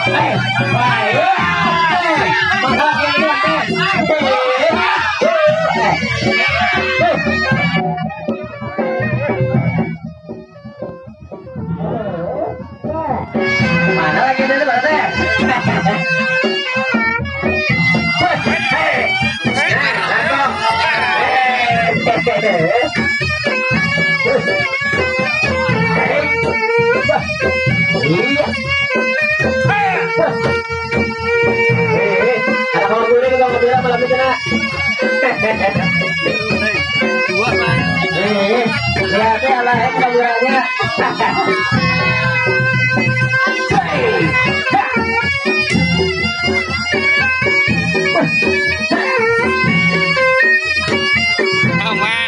Mana lagi ini berarti? Ada kalau gue juga nggak bilang malam itu nak. Dua Pak. Lihatnya lah kameranya. Không Mang.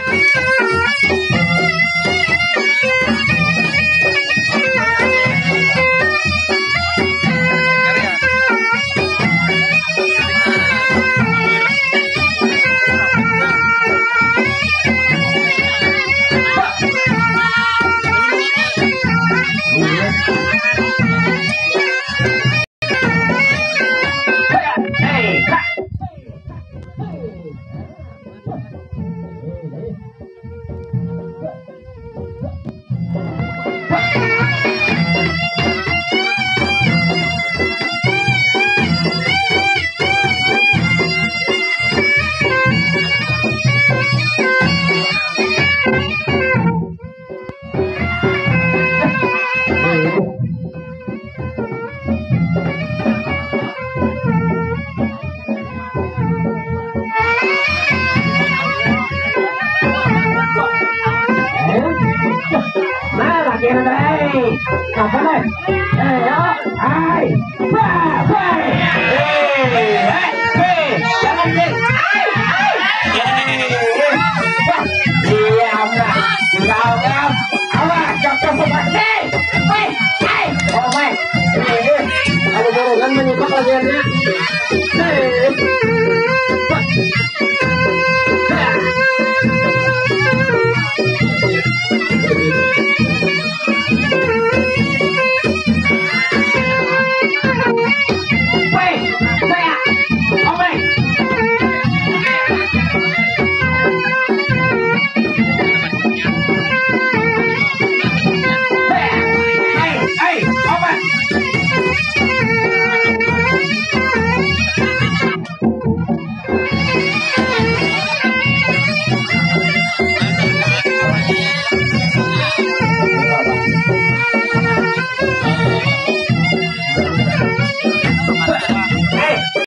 Kìa đây, nào phân đây, đây đó, hai, ba, quay, chấm anh đi, đi ông nè, sao không, ông à, trong một mặt đi, quay, quay, oh mày, ini, kalau borongan menyebab bagiannya,